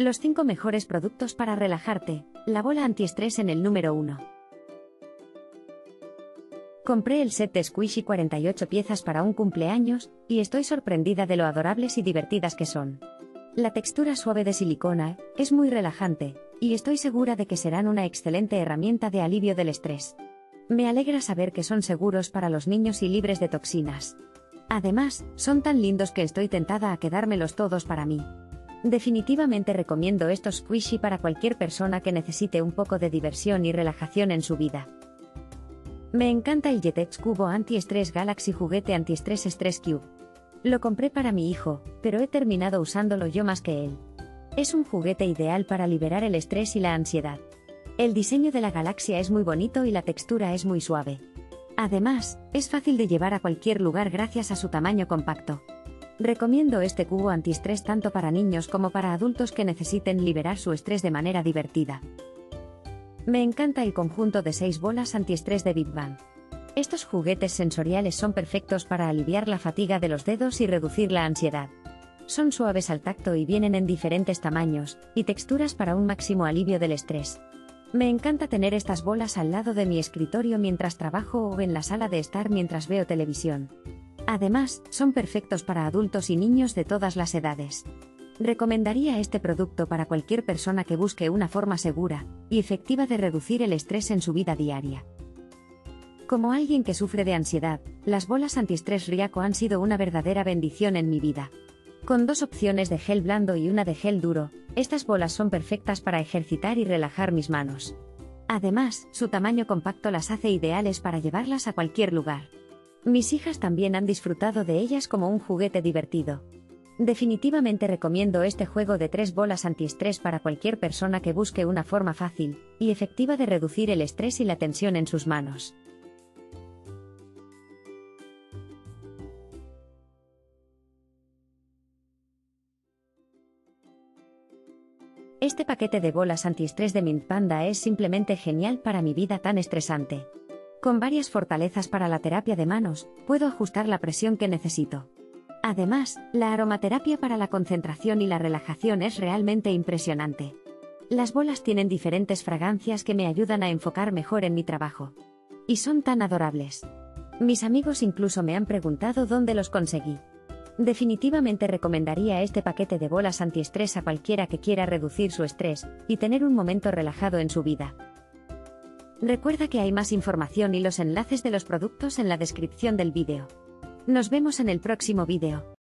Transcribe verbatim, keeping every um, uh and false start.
Los cinco mejores productos para relajarte. La bola antiestrés en el número uno. Compré el set de Squishy cuarenta y ocho piezas para un cumpleaños, y estoy sorprendida de lo adorables y divertidas que son. La textura suave de silicona es muy relajante, y estoy segura de que serán una excelente herramienta de alivio del estrés. Me alegra saber que son seguros para los niños y libres de toxinas. Además, son tan lindos que estoy tentada a quedármelos todos para mí. Definitivamente recomiendo estos Squishy para cualquier persona que necesite un poco de diversión y relajación en su vida. Me encanta el Jetix Cubo Anti-Stress Galaxy Juguete Anti-Stress Stress Cube. Lo compré para mi hijo, pero he terminado usándolo yo más que él. Es un juguete ideal para liberar el estrés y la ansiedad. El diseño de la galaxia es muy bonito y la textura es muy suave. Además, es fácil de llevar a cualquier lugar gracias a su tamaño compacto. Recomiendo este cubo antiestrés tanto para niños como para adultos que necesiten liberar su estrés de manera divertida. Me encanta el conjunto de seis bolas antiestrés de Big Bang. Estos juguetes sensoriales son perfectos para aliviar la fatiga de los dedos y reducir la ansiedad. Son suaves al tacto y vienen en diferentes tamaños y texturas para un máximo alivio del estrés. Me encanta tener estas bolas al lado de mi escritorio mientras trabajo o en la sala de estar mientras veo televisión. Además, son perfectos para adultos y niños de todas las edades. Recomendaría este producto para cualquier persona que busque una forma segura y efectiva de reducir el estrés en su vida diaria. Como alguien que sufre de ansiedad, las bolas antiestrés Riaco han sido una verdadera bendición en mi vida. Con dos opciones de gel blando y una de gel duro, estas bolas son perfectas para ejercitar y relajar mis manos. Además, su tamaño compacto las hace ideales para llevarlas a cualquier lugar. Mis hijas también han disfrutado de ellas como un juguete divertido. Definitivamente recomiendo este juego de tres bolas antiestrés para cualquier persona que busque una forma fácil y efectiva de reducir el estrés y la tensión en sus manos. Este paquete de bolas antiestrés de Mint Panda es simplemente genial para mi vida tan estresante. Con varias fortalezas para la terapia de manos, puedo ajustar la presión que necesito. Además, la aromaterapia para la concentración y la relajación es realmente impresionante. Las bolas tienen diferentes fragancias que me ayudan a enfocar mejor en mi trabajo. Y son tan adorables. Mis amigos incluso me han preguntado dónde los conseguí. Definitivamente recomendaría este paquete de bolas antiestrés a cualquiera que quiera reducir su estrés y tener un momento relajado en su vida. Recuerda que hay más información y los enlaces de los productos en la descripción del vídeo. Nos vemos en el próximo vídeo.